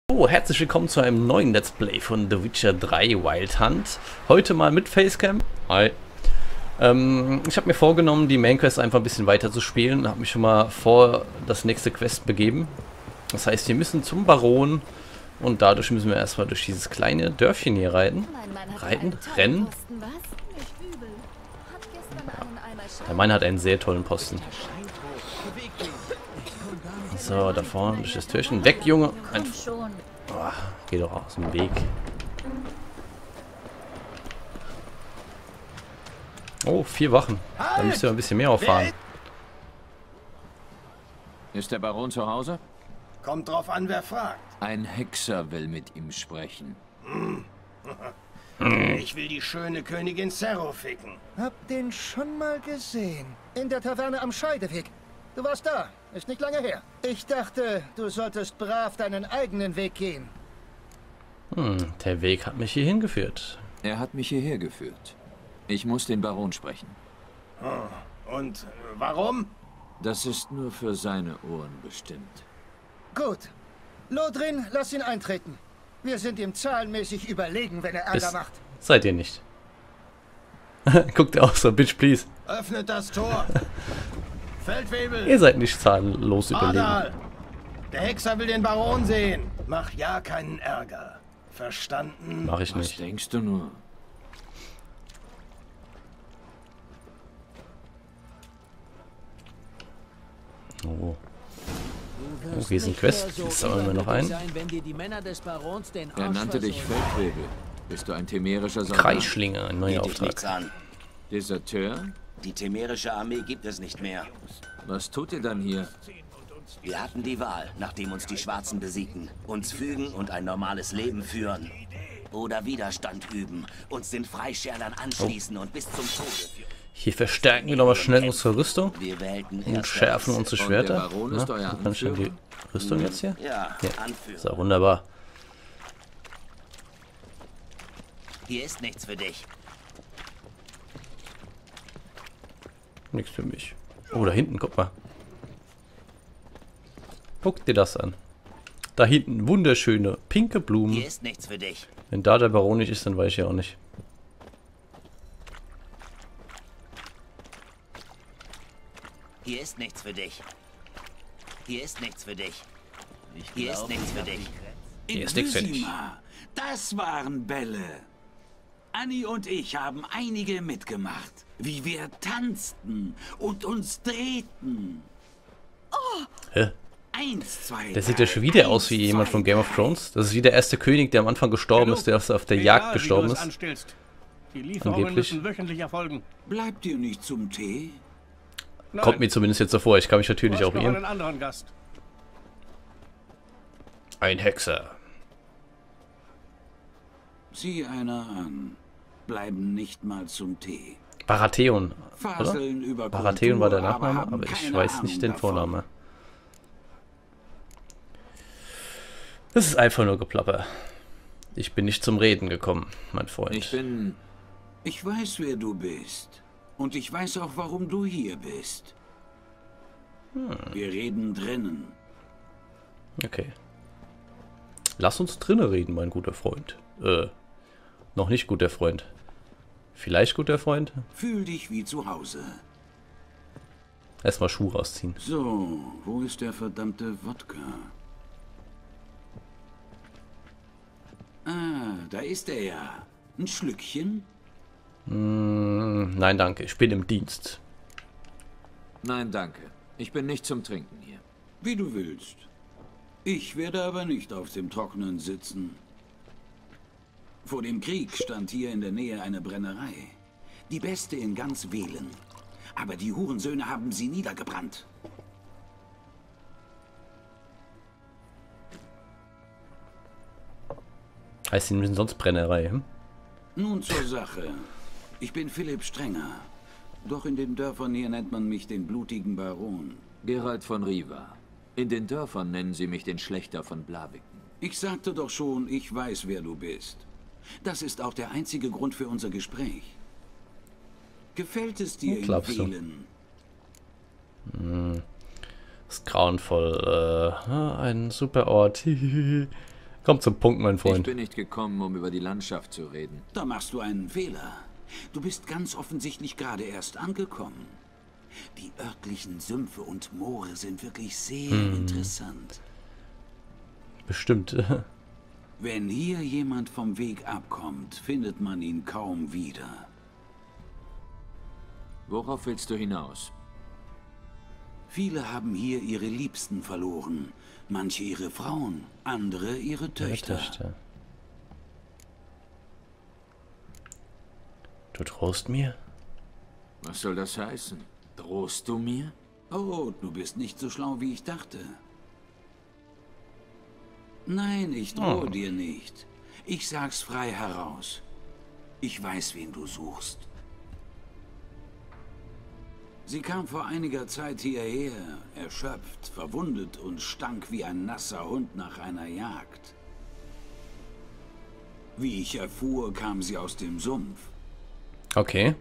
Oh, herzlich willkommen zu einem neuen Let's Play von The Witcher 3 Wild Hunt. Heute mal mit Facecam. Hi. Ich habe mir vorgenommen, die Main Quest einfach ein bisschen weiter zu spielen. Habe mich schon mal vor das nächste Quest begeben. Das heißt, wir müssen zum Baron und dadurch müssen wir erstmal durch dieses kleine Dörfchen hier reiten. Rennen. Der Mann hat einen sehr tollen Posten. So, da vorne durch das Türchen. Weg, Junge! Oh, geh doch aus dem Weg. Oh, 4 Wachen. Da müsst ihr ein bisschen mehr auffahren. Ist der Baron zu Hause? Kommt drauf an, wer fragt. Ein Hexer will mit ihm sprechen. Ich will die schöne Königin Cerro ficken. Hab den schon mal gesehen. In der Taverne am Scheideweg. Du warst da. Ist nicht lange her. Ich dachte, du solltest brav deinen eigenen Weg gehen. Der Weg hat mich hier hingeführt. Er hat mich hierher geführt. Ich muss den Baron sprechen. Und warum? Das ist nur für seine Ohren bestimmt. Gut. Lodrin, lass ihn eintreten. Wir sind ihm zahlenmäßig überlegen, wenn er Ärger Das macht. seid ihr nicht. Guckt auch so, bitch please. Öffnet das Tor. Feldwebel. Ihr seid nicht zahlenlos überlegen. Adal. Der Hexer will den Baron sehen. Mach ja keinen Ärger. Verstanden? Mach ich Was nicht. denkst du nur? Oh. Oh, hier ist ein Quest. Jetzt sammeln wir noch einen. Er nannte dich Feldwebel. Bist du ein temerischer Soldat? Kreischlinge, ein neuer Geht dich nichts Auftrag. an. Deserteur? Die temerische Armee gibt es nicht mehr. Was tut ihr dann hier? Wir hatten die Wahl, nachdem uns die Schwarzen besiegten. Uns fügen und ein normales Leben führen. Oder Widerstand üben, uns den Freischärlern anschließen und bis zum Tode führen. Hier verstärken wir nochmal schnell unsere Rüstung. Wir wählten Und erst schärfen rechts. unsere Und der Schwerter. Baron ist euer Wo kann ich denn die Anführer? Rüstung jetzt hier? Ja, Hier. Anführer. So, wunderbar. Hier ist nichts für dich. Nichts für mich. Oh, da hinten, guck mal. Guck dir das an. Da hinten wunderschöne pinke Blumen. Hier ist nichts für dich. Wenn da der Baron nicht ist, dann weiß ich ja auch nicht. Hier ist nichts für dich. Hier ist nichts für dich. Hier ist nichts für dich. Hier ist nichts für dich. Wisima, das waren Bälle. Annie und ich haben einige mitgemacht, wie wir tanzten und uns drehten. Hä? 1, 2, Der sieht ja schon wieder aus wie jemand von Game of Thrones. Das ist wie der erste König, der am Anfang gestorben ist, der auf der Jagd gestorben ist. Die Lieferungen Angeblich. müssen wöchentlich erfolgen. Bleibt ihr nicht zum Tee? Nein, Kommt mir zumindest jetzt so vor. Ich kann mich du natürlich hast auch noch irren. einen anderen Gast. Ein Hexer. Sieh einer an. Bleiben nicht mal zum Tee. Baratheon, oder? Faseln über Baratheon war der Kultur, Nachname, haben aber ich keine weiß Ahnung nicht den davon. Vorname. Das ist einfach nur Geplapper. Ich bin nicht zum Reden gekommen, mein Freund. Ich weiß, wer du bist. Und ich weiß auch, warum du hier bist. Wir reden drinnen. Okay. Lass uns drinnen reden, mein guter Freund. Noch nicht guter Freund. Vielleicht guter Freund? Fühl dich wie zu Hause. Erstmal Schuhe rausziehen. So, wo ist der verdammte Wodka? Ah, da ist er ja. Ein Schlückchen? Nein, danke. Ich bin im Dienst. Nein, danke. Ich bin nicht zum Trinken hier. Wie du willst. Ich werde aber nicht auf dem Trockenen sitzen. Vor dem Krieg stand hier in der Nähe eine Brennerei. Die beste in ganz Velen. Aber die Hurensöhne haben sie niedergebrannt. Heißt die müssen sonst Brennerei, hm? Nun zur Sache. Ich bin Philipp Strenger. Doch in den Dörfern hier nennt man mich den blutigen Baron. Geralt von Riva. In den Dörfern nennen sie mich den Schlächter von Blaviken. Ich sagte doch schon, ich weiß, wer du bist. Das ist auch der einzige Grund für unser Gespräch. Gefällt es dir in Glaubst du? Velen? Das ist grauenvoll. Ein super Ort. Komm zum Punkt, mein Ich Freund. bin nicht gekommen, um über die Landschaft zu reden. Da machst du einen Fehler. Du bist ganz offensichtlich gerade erst angekommen. Die örtlichen Sümpfe und Moore sind wirklich sehr interessant. Bestimmt. Wenn hier jemand vom Weg abkommt, findet man ihn kaum wieder. Worauf willst du hinaus? Viele haben hier ihre Liebsten verloren. Manche ihre Frauen, andere ihre Töchter. Du drohst mir? Was soll das heißen? Drohst du mir? Oh, du bist nicht so schlau, wie ich dachte. Nein, ich drohe dir nicht. Ich sag's frei heraus. Ich weiß, wen du suchst. Sie kam vor einiger Zeit hierher, erschöpft, verwundet und stank wie ein nasser Hund nach einer Jagd. Wie ich erfuhr, kam sie aus dem Sumpf. Okay.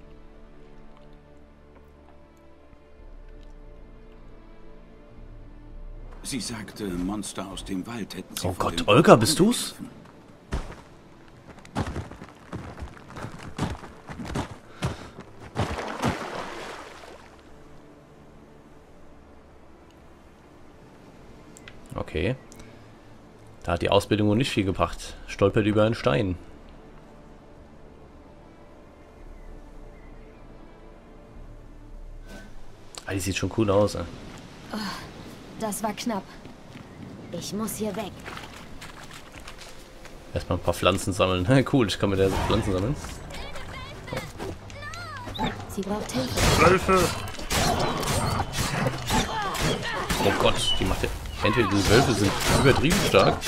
Sie sagte, Monster aus dem Wald hätten sie Oh vor Gott, dem Olga, bist du's? angegriffen. Okay. Da hat die Ausbildung wohl nicht viel gebracht. Stolpert über einen Stein. Ah, die sieht schon cool aus. Ey. Das war knapp. Ich muss hier weg. Erstmal ein paar Pflanzen sammeln. Cool, ich kann mit der Pflanzen sammeln. Sie braucht Hilfe. Oh Gott, die macht ja... Entweder die Wölfe sind übertrieben stark.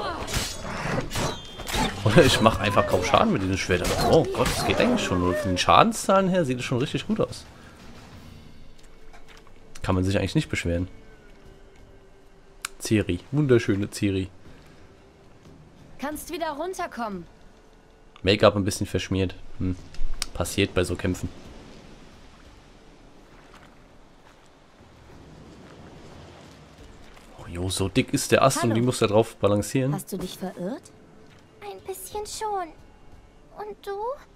Oder ich mache einfach kaum Schaden mit diesen Schwertern. Oh Gott, das geht eigentlich schon. Nur von den Schadenszahlen her sieht es schon richtig gut aus. Kann man sich eigentlich nicht beschweren. Ciri, wunderschöne Ciri. Kannst wieder runterkommen. Make-up ein bisschen verschmiert. Passiert bei so Kämpfen. Oh jo, so dick ist der Ast. Hallo. Und die muss da drauf balancieren. Hast du dich verirrt? Ein bisschen schon. Und du?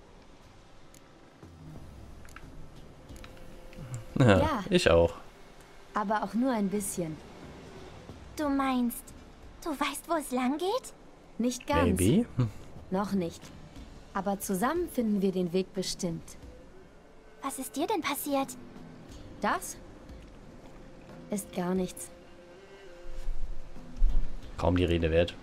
Ja. Ich auch. Aber auch nur ein bisschen. Du meinst, du weißt, wo es lang geht? Nicht ganz. Maybe? Noch nicht. Aber zusammen finden wir den Weg bestimmt. Was ist dir denn passiert? Das ist gar nichts. Kaum die Rede wert.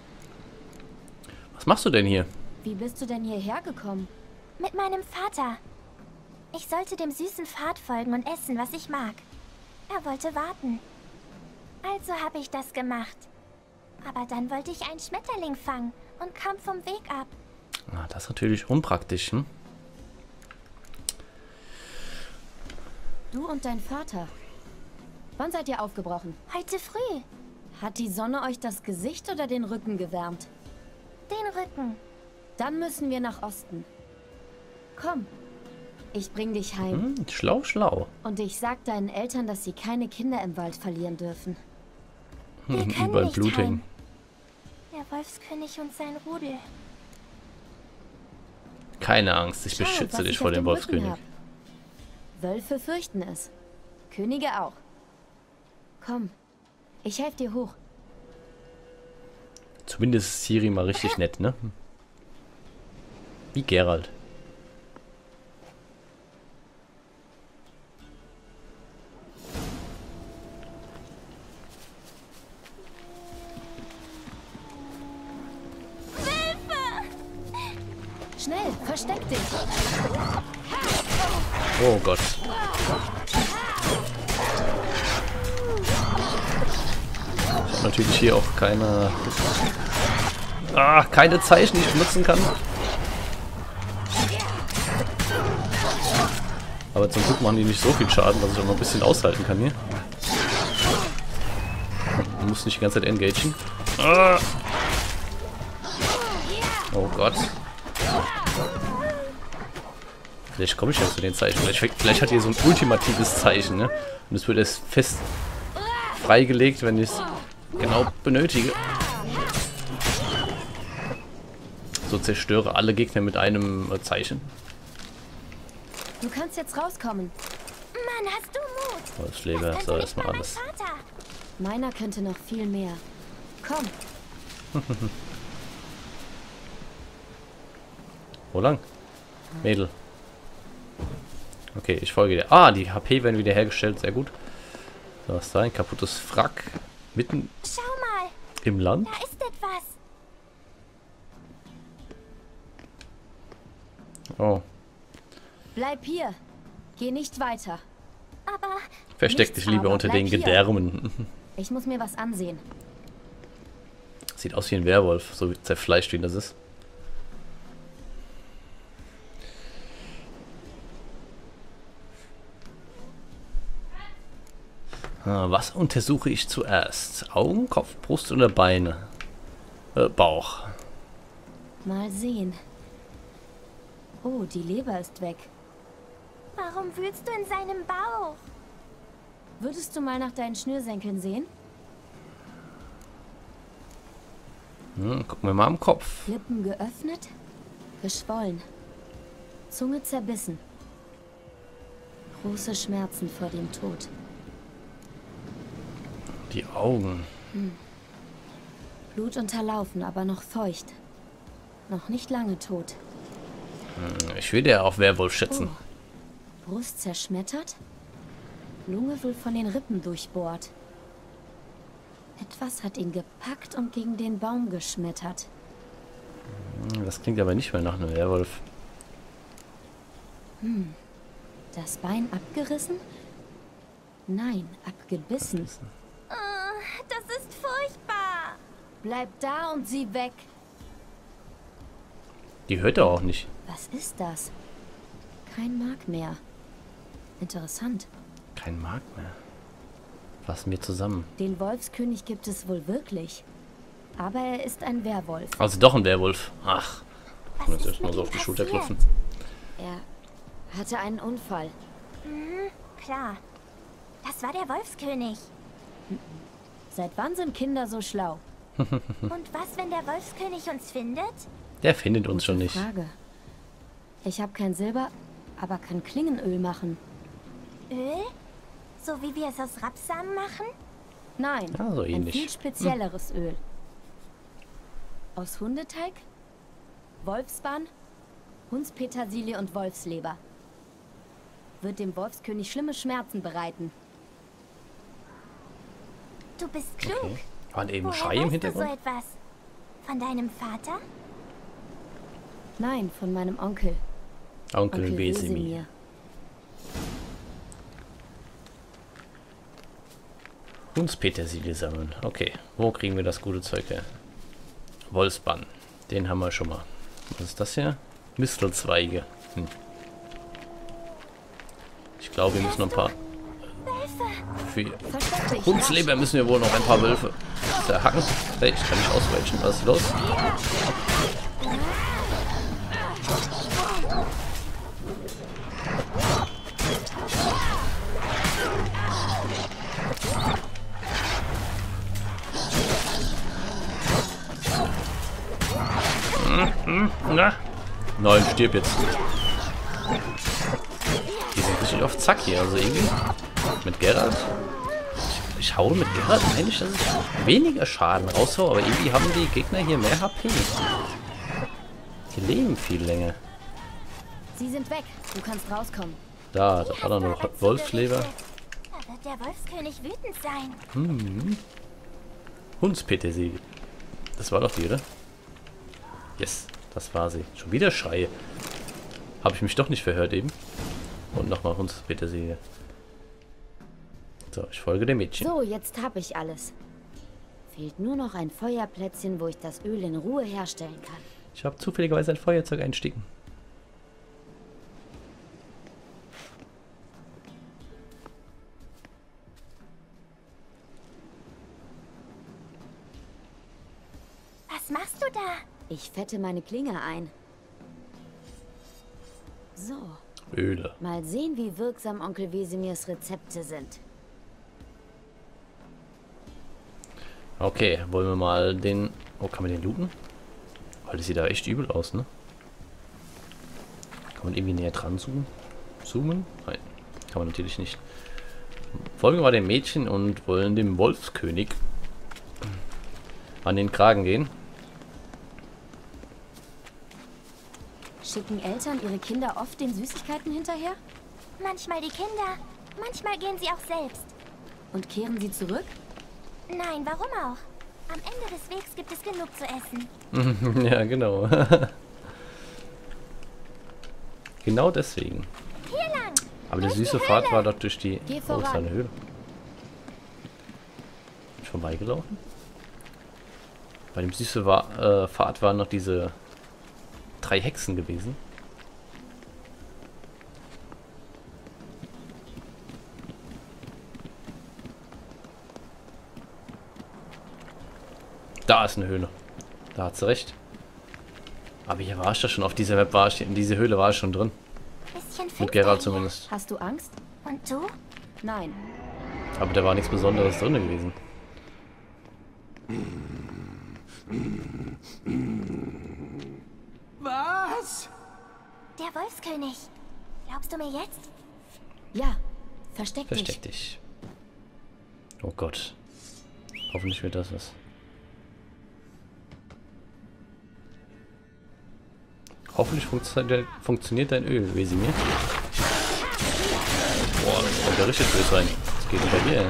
Was machst du denn hier? Wie bist du denn hierher gekommen? Mit meinem Vater. Ich sollte dem süßen Pfad folgen und essen, was ich mag. Er wollte warten. Also habe ich das gemacht. Aber dann wollte ich einen Schmetterling fangen und kam vom Weg ab. Ah, das ist natürlich unpraktisch, hm? Du und dein Vater. Wann seid ihr aufgebrochen? Heute früh. Hat die Sonne euch das Gesicht oder den Rücken gewärmt? Den Rücken. Dann müssen wir nach Osten. Komm, ich bring dich heim. Schlau, schlau. Und ich sag deinen Eltern, dass sie keine Kinder im Wald verlieren dürfen. Wir können Überall nicht Blut hängen. heim. Der Wolfskönig und sein Rudel. Keine Angst, ich Schau, beschütze was dich ich vor auf dem dem Rücken Wolfskönig. hab. Wölfe fürchten es. Könige auch. Komm, ich helfe dir hoch. Zumindest ist Ciri mal richtig nett, ne? Wie Geralt. Schnell, versteck dich. Oh Gott. Ich habe natürlich hier auch keine Zeichen, die ich benutzen kann. Aber zum Glück machen die nicht so viel Schaden, dass ich auch noch ein bisschen aushalten kann hier. Man muss nicht die ganze Zeit engagen. Oh Gott. Vielleicht komme ich ja zu den Zeichen. Vielleicht hat ihr so ein ultimatives Zeichen, ne? Und es wird erst fest freigelegt, wenn ich es genau benötige. so zerstöre alle Gegner mit einem Zeichen. Du kannst jetzt rauskommen. Mann, hast du Mut? Wolfsleber, Das so könnte erstmal nicht mal alles. mein Vater. Meiner könnte noch viel mehr. Komm, Wo lang? Mädel. Okay, ich folge dir. Ah, die HP werden wieder hergestellt, sehr gut. So, was ist da? Ein kaputtes Wrack. Mitten Schau mal, im Land. da ist etwas. Oh, bleib hier. Geh nicht weiter. Aber versteck dich lieber aber, unter bleib den hier. Gedärmen. Ich muss mir was ansehen. Sieht aus wie ein Werwolf, so zerfleischt wie das ist. Was untersuche ich zuerst? Augen, Kopf, Brust oder Beine? Bauch. Mal sehen. Oh, die Leber ist weg. warum wühlst du in seinem Bauch? Würdest du mal nach deinen Schnürsenkeln sehen? Gucken wir mal am Kopf. Lippen geöffnet, geschwollen. Zunge zerbissen. Große Schmerzen vor dem Tod. Die Augen. Blut unterlaufen, aber noch feucht. Noch nicht lange tot. Ich würde ja auf Werwolf schätzen. Oh. Brust zerschmettert? Lunge wohl von den Rippen durchbohrt. Etwas hat ihn gepackt und gegen den Baum geschmettert. Das klingt aber nicht mehr nach einem Werwolf. Das Bein abgerissen? Nein, abgebissen. Das ist furchtbar. Bleib da und sieh weg. Die hört er auch nicht. Was ist das? Kein Mark mehr. Interessant. Kein Mark mehr. Fassen wir zusammen. Den Wolfskönig gibt es wohl wirklich. Aber er ist ein Werwolf. Also doch ein Werwolf. Ach. Ich muss Was ist erst mal mit so ihm auf die Schulter passiert? klopfen. Er hatte einen Unfall. Klar. Das war der Wolfskönig. Seit wann sind Kinder so schlau? Und was, wenn der Wolfskönig uns findet? Der findet uns schon nicht. Frage. Ich habe kein Silber, aber kann Klingenöl machen. Öl? So wie wir es aus Rapsamen machen? Nein, Ja, so ein ähnlich. viel spezielleres Öl. Aus Hundeteig, Wolfsbahn, Hundspetersilie und Wolfsleber. Wird dem Wolfskönig schlimme Schmerzen bereiten. Du bist klug. Okay. Waren eben Woher Schreie im weißt du so Hintergrund? etwas? Von deinem Vater? Nein, von meinem Onkel. Onkel Wesemir. Hundspetersilie sammeln. Okay, wo kriegen wir das gute Zeug her? Wolfsbann. Den haben wir schon mal. Was ist das hier? Mistelzweige. Ich glaube, wir müssen noch ein paar... Für Versteck dich. Hundsleber müssen wir wohl noch ein paar Wölfe zerhacken. Hey, ich kann nicht ausweichen. Was ist los? Na? Nein, stirb jetzt. Die sind richtig auf Zack hier, also irgendwie. Mit Geralt. Ich haue mit Geralt eigentlich, dass ich weniger Schaden raushaue, aber irgendwie haben die Gegner hier mehr HP. Die leben viel länger. Sie sind weg. Du kannst rauskommen. Da war doch noch Wolfsleber. Da wird der Wolfskönig wütend sein. Hundspetersilie. Das war doch die, oder? Yes, das war sie. Schon wieder Schreie. Habe ich mich doch nicht verhört eben. Und nochmal Hundspetersilie. So, ich folge dem Mädchen. So, jetzt habe ich alles. Fehlt nur noch ein Feuerplätzchen, wo ich das Öl in Ruhe herstellen kann. Ich habe zufälligerweise ein Feuerzeug einsticken. Was machst du da? Ich fette meine Klinge ein. So, Öle. mal sehen, wie wirksam Onkel Wesemirs Rezepte sind. Okay, wollen wir mal den... Oh, kann man den looten? Weil das sieht da echt übel aus, ne? Kann man irgendwie näher dran zoomen? Nein, kann man natürlich nicht. Folgen wir dem Mädchen und wollen dem Wolfskönig an den Kragen gehen. Schicken Eltern ihre Kinder oft den Süßigkeiten hinterher? Manchmal die Kinder, manchmal gehen sie auch selbst. Und kehren sie zurück? Nein, warum auch? Am Ende des Wegs gibt es genug zu essen. Ja, genau. Genau deswegen. Hier lang! Aber die Durch süße die Fahrt Höhle. war doch durch die... Geh Oh, ist voran. da eine Höhle. Bin ich vorbeigelaufen? Bei dem süße Fahrt waren noch diese 3 Hexen gewesen. Da ist eine Höhle. Da hat sie recht. Aber hier war ich doch schon. Auf dieser Map war ich, in diese Höhle war ich schon drin. Bisschen Mit finster Geralt hier. zumindest. Hast du Angst? Und du? Nein. Aber da war nichts Besonderes drin gewesen. Was? Der Wolfskönig. Glaubst du mir jetzt? Ja. Versteck Versteck dich. Oh Gott. Hoffentlich wird das was. Hoffentlich funktioniert dein Öl, Wesimir. Boah, das kommt ja richtig böse rein. Was geht denn bei dir, ey?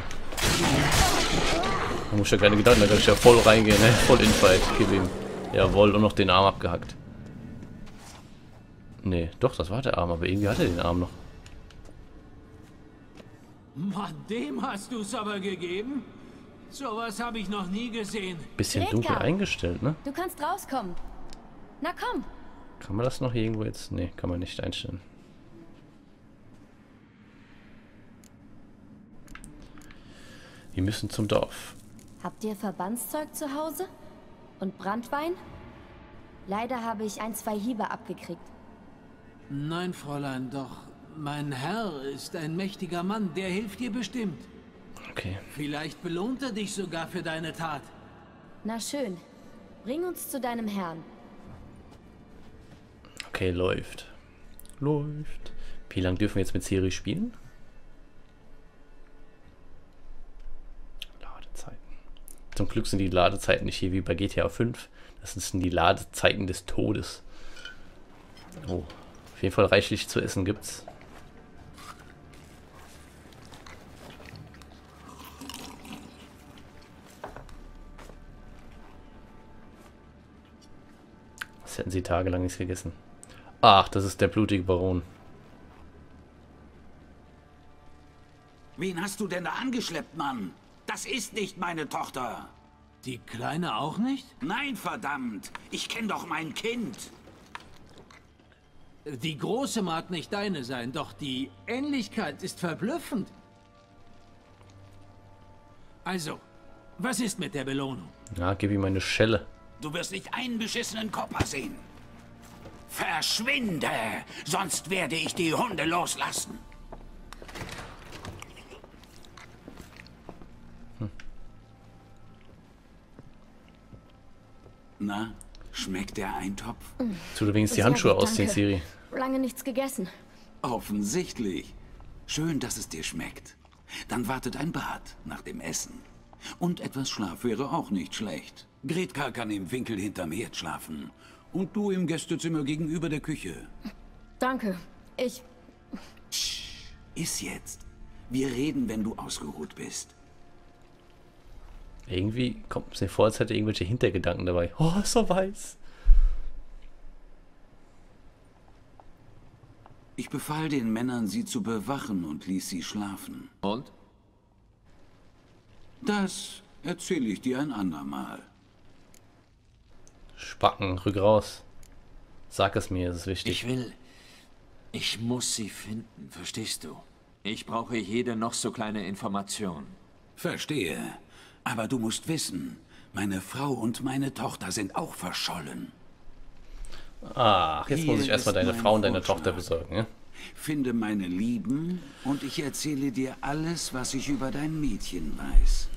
Da muss ja keine Gedanken, da kann ich ja voll reingehen, ne? Voll in Fight. Gib ihm. Jawohl, und noch den Arm abgehackt. Nee, doch, das war der Arm, aber irgendwie hat er den Arm noch. Mann, dem hast du es aber gegeben? Sowas habe ich noch nie gesehen. Bisschen Redka. dunkel eingestellt, ne? Du kannst rauskommen. Na komm. Kann man das noch irgendwo jetzt? Nee, kann man nicht einstellen. Wir müssen zum Dorf. Habt ihr Verbandszeug zu Hause? Und Branntwein? Leider habe ich 1, 2 Hiebe abgekriegt. Nein, Fräulein, doch mein Herr ist ein mächtiger Mann, der hilft dir bestimmt. Okay. Vielleicht belohnt er dich sogar für deine Tat. Na schön. Bring uns zu deinem Herrn. Okay, läuft. Läuft. Wie lange dürfen wir jetzt mit Ciri spielen? Ladezeiten. Zum Glück sind die Ladezeiten nicht hier wie bei GTA 5. Das sind die Ladezeiten des Todes. Oh, auf jeden Fall reichlich zu essen gibt's. Das hätten sie tagelang nichts gegessen. Ach, das ist der blutige Baron. Wen hast du denn da angeschleppt, Mann? Das ist nicht meine Tochter. Die Kleine auch nicht? Nein, verdammt. Ich kenne doch mein Kind. Die Große mag nicht deine sein, doch die Ähnlichkeit ist verblüffend. Also, was ist mit der Belohnung? Ja, gib ihm eine Schelle. Du wirst nicht einen beschissenen Kopper sehen. Verschwinde, sonst werde ich die Hunde loslassen. Na, schmeckt der Eintopf? Tu du wenigstens die Sehr Handschuhe gut, ausziehen, danke. Ciri. Lange nichts gegessen. Offensichtlich. Schön, dass es dir schmeckt. Dann wartet ein Bad nach dem Essen. Und etwas Schlaf wäre auch nicht schlecht. Gretka kann im Winkel hinterm Herd schlafen. Und du im Gästezimmer gegenüber der Küche. Danke. Ich... Iss jetzt. Wir reden, wenn du ausgeruht bist. Irgendwie kommt es mir vor, als hätte er irgendwelche Hintergedanken dabei. Oh, ist so weiß. Ich befahl den Männern, sie zu bewachen und ließ sie schlafen. Und? Das erzähle ich dir ein andermal. Spacken, rück raus. Sag es mir, es ist wichtig. Ich muss sie finden, verstehst du? Ich brauche jede noch so kleine Information. Verstehe. Aber du musst wissen, meine Frau und meine Tochter sind auch verschollen. Ach, jetzt muss ich Hier erstmal ist deine mein Frau und deine Vorschlag. Tochter besorgen, ja? Finde meine Lieben und ich erzähle dir alles, was ich über dein Mädchen weiß.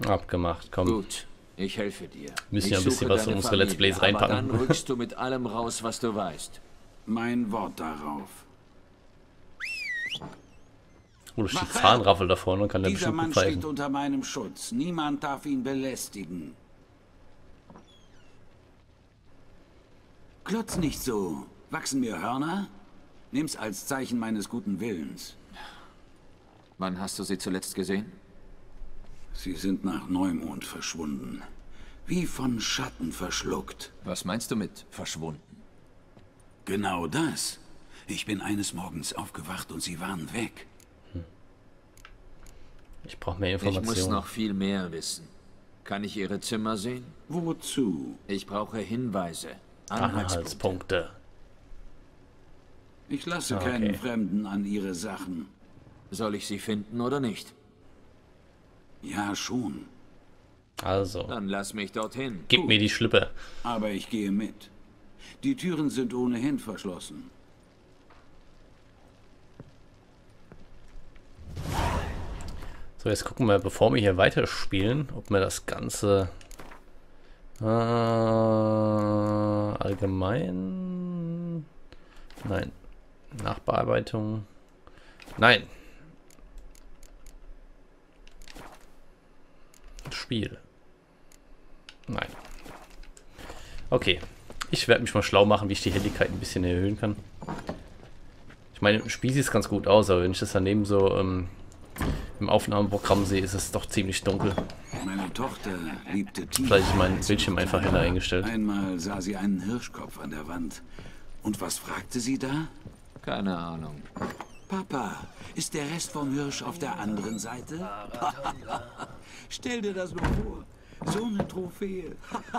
Abgemacht, komm. Gut, ich helfe dir. Müssen ja ein bisschen was in unsere Let's Plays reinpacken. Aber dann rückst du mit allem raus, was du weißt. Mein Wort darauf. Oh, da steht Zahnraffel da vorne und kann der Dieser bestimmt Mann pfeifen. steht unter meinem Schutz. Niemand darf ihn belästigen. Klotz nicht so. Wachsen mir Hörner? Nimm's als Zeichen meines guten Willens. Wann hast du sie zuletzt gesehen? Sie sind nach Neumond verschwunden. Wie von Schatten verschluckt. Was meinst du mit verschwunden? Genau das. Ich bin eines Morgens aufgewacht und sie waren weg. Ich brauche mehr Ich muss Informationen. noch viel mehr wissen. Kann ich ihre Zimmer sehen? Wozu? Ich brauche Hinweise. Anhaltspunkte. Anhaltspunkte. Ich lasse keinen Fremden an ihre Sachen. Soll ich sie finden oder nicht? Ja, schon. Also, Dann lass mich dorthin. gib mir die Schlippe. Aber ich gehe mit. Die Türen sind ohnehin verschlossen. So, jetzt gucken wir, bevor wir hier weiterspielen, ob wir das Ganze allgemein... Nein. Nachbearbeitung. Nein. Spiel. Nein. Okay. Ich werde mich mal schlau machen, wie ich die Helligkeit ein bisschen erhöhen kann. Ich meine, im Spiel sieht es ganz gut aus, aber wenn ich das daneben so im Aufnahmeprogramm sehe, ist es doch ziemlich dunkel. Meine Tochter liebte Tiere. Vielleicht ist mein Bildschirm einfach heller eingestellt. Einmal sah sie einen Hirschkopf an der Wand. Und was fragte sie da? Keine Ahnung. Papa, ist der Rest vom Hirsch auf der anderen Seite? Stell dir das nur vor. So eine Trophäe.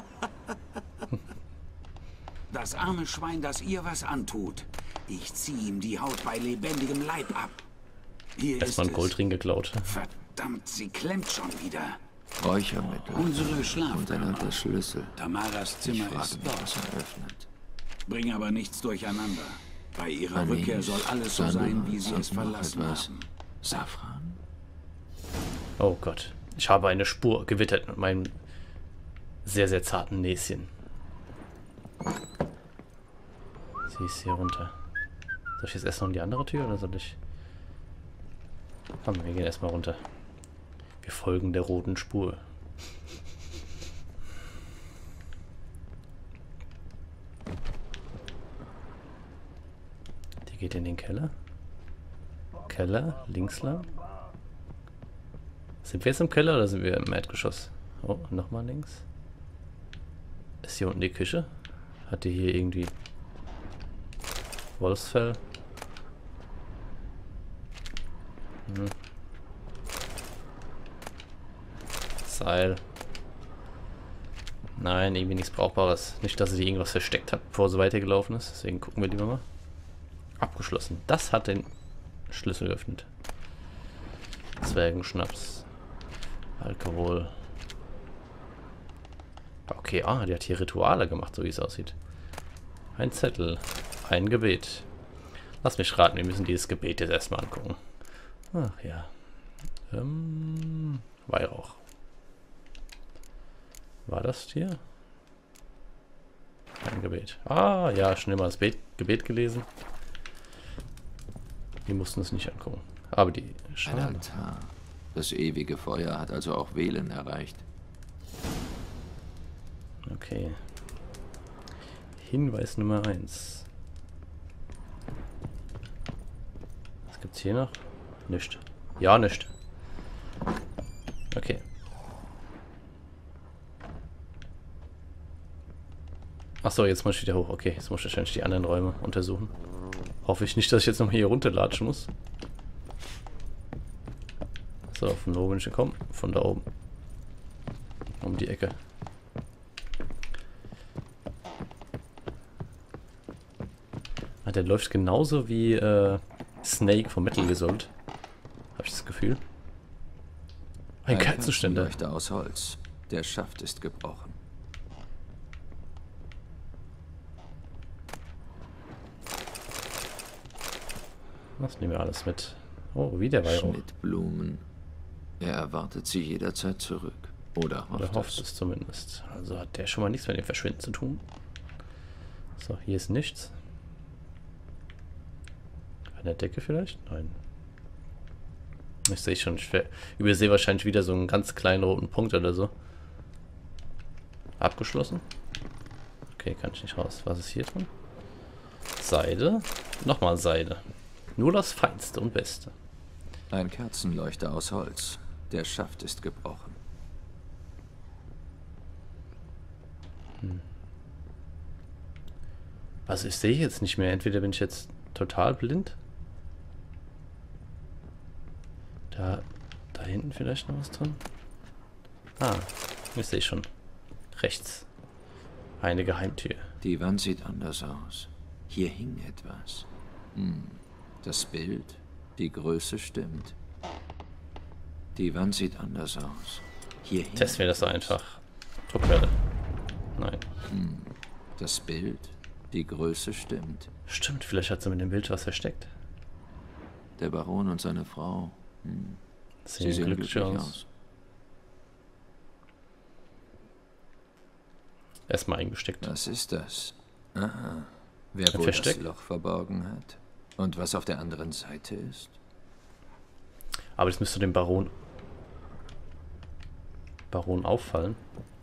Das arme Schwein, das ihr was antut. Ich ziehe ihm die Haut bei lebendigem Leib ab. Hier Erstmal ist einen Goldring geklaut. Verdammt, sie klemmt schon wieder. Räuchermittel. Unsere Und Schlafkammer. der Schlüssel. Tamaras Ich Zimmer frage ist mich, dort. was er öffnet. Bring aber nichts durcheinander. Bei ihrer Anis, Rückkehr soll alles so sein, wie sie Sandalwood es und noch verlassen etwas. haben. Safran? Oh Gott. Ich habe eine Spur gewittert mit meinem sehr, sehr zarten Näschen. Sie ist hier runter. Soll ich jetzt erst noch in die andere Tür oder soll ich... Komm, wir gehen erstmal runter. Wir folgen der roten Spur. Die geht in den Keller. Keller, links lang. Sind wir jetzt im Keller oder sind wir im Erdgeschoss? Oh, nochmal links. Ist hier unten die Küche? Hat die hier irgendwie Wolfsfell? Seil. Nein, irgendwie nichts Brauchbares. Nicht, dass sie irgendwas versteckt hat, bevor sie weitergelaufen ist. Deswegen gucken wir lieber mal. Abgeschlossen. Das hat den Schlüssel geöffnet. Zwergenschnaps. Alkohol. Okay, die hat hier Rituale gemacht, so wie es aussieht. Ein Zettel. Ein Gebet. Lass mich raten, wir müssen dieses Gebet jetzt erstmal angucken. Ach ja. Weihrauch. War das hier? Ein Gebet. Ja, schnell mal das Gebet gelesen. Wir mussten es nicht angucken. Aber die Ein Schale. Altar. Das ewige Feuer hat also auch Velen erreicht. Okay. Hinweis Nummer 1. Was gibt's hier noch? Nicht. Ja, nicht. Okay. Achso, jetzt muss ich wieder hoch. Okay, jetzt muss ich wahrscheinlich die anderen Räume untersuchen. Hoffe ich nicht, dass ich jetzt noch hier runterlatschen muss. So, von wo bin ich gekommen? Von da oben. Um die Ecke. Der läuft genauso wie Snake vom Metal Gear Solid. Habe ich das Gefühl. Ein Kerzenständer. Leuchter aus Holz. Der Schaft ist gebrochen. Das nehmen wir alles mit. Oh, wieder Weihrauch. Schnittblumen. Er erwartet sie jederzeit zurück. Oder hofft es zumindest. Also hat der schon mal nichts mit dem Verschwinden zu tun. So, hier ist nichts. An der Decke vielleicht? Nein. Ich sehe schon, ich übersehe wahrscheinlich wieder so einen ganz kleinen roten Punkt oder so. Abgeschlossen. Okay, kann ich nicht raus. Was ist hier drin? Seide. Nochmal Seide. Nur das Feinste und Beste. Ein Kerzenleuchter aus Holz. Der Schaft ist gebrochen. Also ich sehe jetzt nicht mehr. Entweder bin ich jetzt total blind. Da hinten vielleicht noch was drin. Ah, ich sehe schon. Rechts. Eine Geheimtür. Die Wand sieht anders aus. Hier hing etwas. Das Bild, die Größe stimmt. Die Wand sieht anders aus. Hier hing Testen wir das so einfach. Druckwelle. Nein. Das Bild, die Größe stimmt. Stimmt, vielleicht hat sie mit dem Bild was versteckt. Der Baron und seine Frau. Sie sehen glücklich aus. Erstmal eingesteckt. Was ist das? Aha. Wer wohl Versteck? das Loch verborgen hat? Und was auf der anderen Seite ist? Aber das müsste dem Baron auffallen.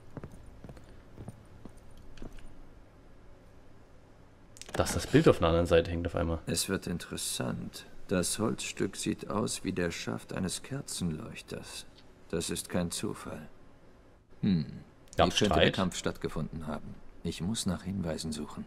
Dass das Bild auf der anderen Seite hängt auf einmal. Es wird interessant. Das Holzstück sieht aus wie der Schaft eines Kerzenleuchters. Das ist kein Zufall. Wie könnte der Kampf stattgefunden haben? Ich muss nach Hinweisen suchen.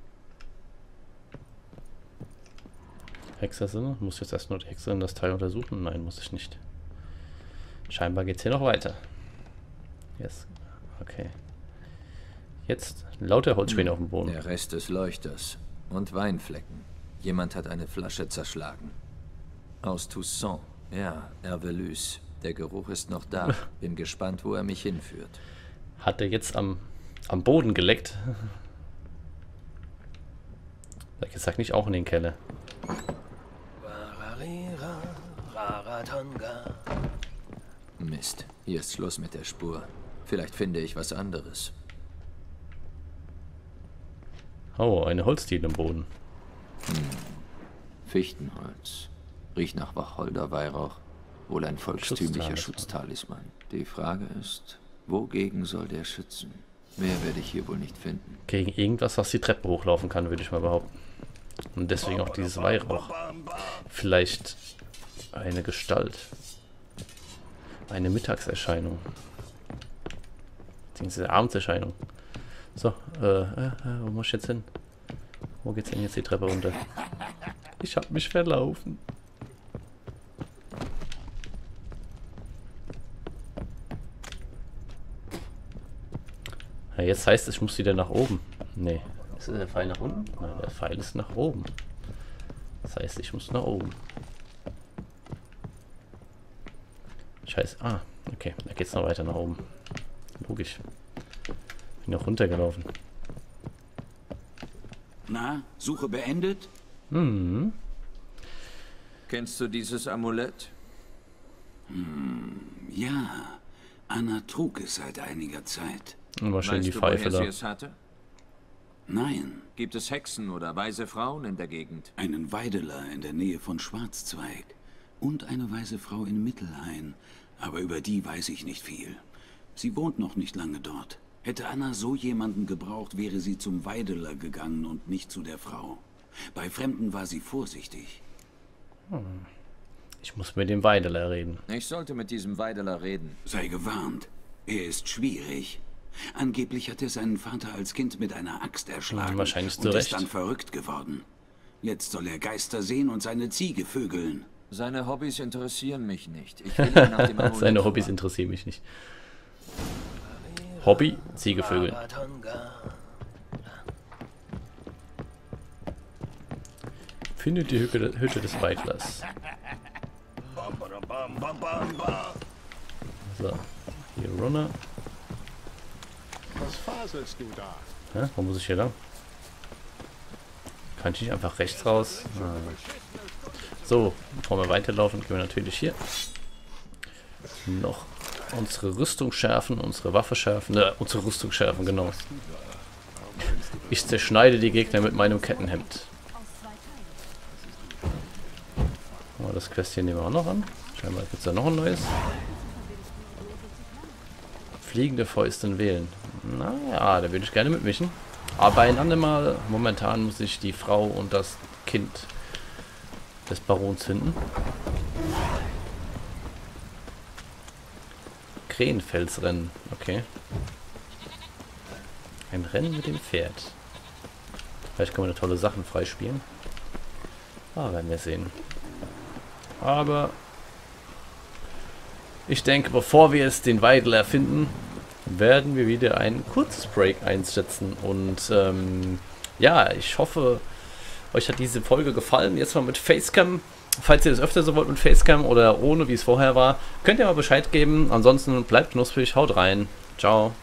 Hexersinne? Muss jetzt erst nur die Hexerin das Teil untersuchen? Nein, muss ich nicht. Scheinbar geht es hier noch weiter. Yes. Okay. Jetzt lauter Holzspäne auf dem Boden. Der Rest des Leuchters. Und Weinflecken. Jemand hat eine Flasche zerschlagen. Aus Toussaint. Ja, Hervelus. Der Geruch ist noch da. Bin gespannt, wo er mich hinführt. Hat er jetzt am Boden geleckt? Ich sag nicht auch in den Keller. Mist. Hier ist Schluss mit der Spur. Vielleicht finde ich was anderes. Oh, eine Holzdiele im Boden. Fichtenholz. Riecht nach Wacholderweihrauch. Wohl ein volkstümlicher Schutztalisman. Die Frage ist, wogegen soll der schützen? Mehr werde ich hier wohl nicht finden. Gegen irgendwas, was die Treppe hochlaufen kann, würde ich mal behaupten. Und deswegen auch dieses Weihrauch. Vielleicht eine Gestalt. Eine Mittagserscheinung. Beziehungsweise Abendserscheinung. So, wo muss ich jetzt hin? Wo geht's denn jetzt die Treppe runter? Ich hab mich verlaufen. Ja, jetzt heißt es, ich muss wieder nach oben. Nee. Ist der Pfeil nach unten? Nein, der Pfeil ist nach oben. Das heißt, ich muss nach oben. Scheiße. Ah, okay. Da geht's noch weiter nach oben. Logisch. Bin noch runtergelaufen. Na, Suche beendet? Kennst du dieses Amulett? Ja. Anna trug es seit einiger Zeit. Wahrscheinlich die Pfeife da. Sie es hatte? Nein. Gibt es Hexen oder weise Frauen in der Gegend? Einen Weideler in der Nähe von Schwarzzweig. Und eine weise Frau in Mittelhain. Aber über die weiß ich nicht viel. Sie wohnt noch nicht lange dort. Hätte Anna so jemanden gebraucht, wäre sie zum Weideler gegangen und nicht zu der Frau. Bei Fremden war sie vorsichtig. Ich muss mit dem Weideler reden. Ich sollte mit diesem Weideler reden. Sei gewarnt. Er ist schwierig. Angeblich hat er seinen Vater als Kind mit einer Axt erschlagen wahrscheinlich zu und Recht. ist dann verrückt geworden. Jetzt soll er Geister sehen und seine Ziege vögeln. Seine Hobbys interessieren mich nicht. Ich will ihn nach dem Amulett Seine Hobbys fragen. interessieren mich nicht. Hobby? Ziegevögel. Findet die Hütte des Weidlers. So, hier runter. Was faselst du da? Hä? Wo muss ich hier lang? Kann ich nicht einfach rechts raus? Ah. So, bevor wir weiterlaufen, gehen wir natürlich hier noch Unsere Rüstung schärfen, unsere Waffe schärfen. Unsere Rüstung schärfen, genau. Ich zerschneide die Gegner mit meinem Kettenhemd. Oh, das Quest hier nehmen wir auch noch an. Scheinbar gibt es da noch ein neues. Fliegende Fäuste wählen. Naja, da würde ich gerne mitmischen. Aber ein andermal, momentan muss ich die Frau und das Kind des Barons finden. Krähenfelsrennen, okay. Ein Rennen mit dem Pferd. Vielleicht kann man da tolle Sachen freispielen. Werden wir sehen. Aber ich denke, bevor wir jetzt den Weidel erfinden, werden wir wieder ein kurzes Break einsetzen. Und ja, ich hoffe, euch hat diese Folge gefallen. Jetzt mal mit Facecam. Falls ihr das öfter so wollt mit Facecam oder ohne, wie es vorher war, könnt ihr mal Bescheid geben. Ansonsten bleibt knusprig, haut rein. Ciao.